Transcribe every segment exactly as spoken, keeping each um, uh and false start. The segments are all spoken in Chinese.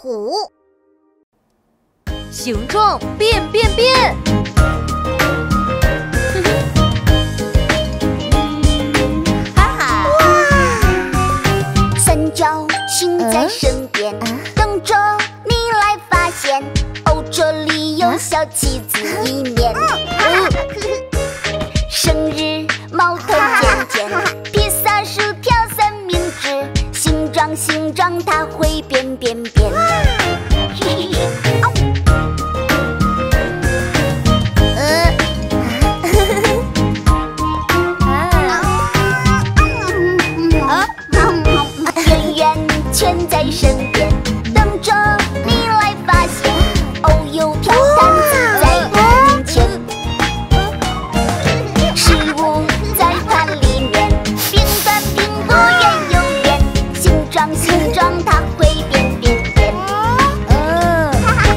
虎。 形状变变变！ 哈哈！哇！三角形在身边，等着你来发现。哦，这里有小棋子一面。生日毛头尖尖，披萨薯条三明治，形状形状它会变变变。圆圆圈在身边，等着你来发现。哦，有条蛋子在面前。食物在盘里面，饼干饼多圆又圆，形状形状它会变变变。嗯。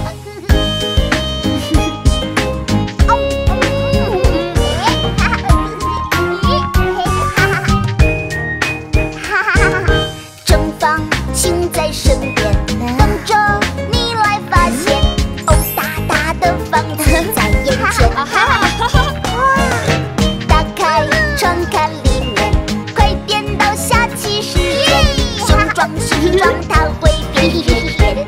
正方形在身边，等着你来发现。哦，大大的房子在眼前。打开窗看里面，快点到下棋时间。形状形状它会变变变。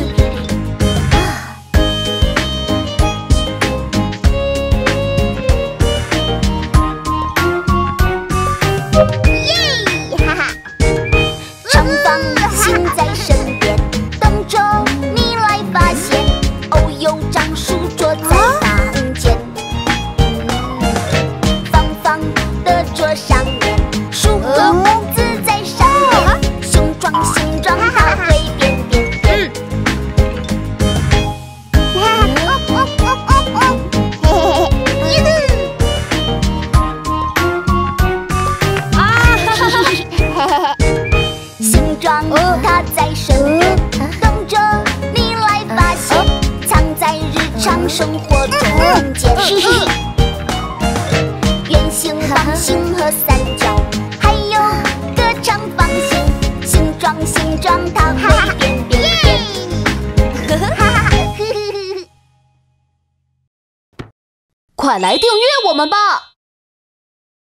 耶！哈哈。长方形在身边，等着你来发现。哦，有张书桌在房间。方方的桌上面，数个本子在上面。形状形状它会变变变。形状它在身边，等着你来发现。藏在日常生活中间。圆形、方形和三角，还有个长方形。形状形状它会变变变。 快来订阅我们吧！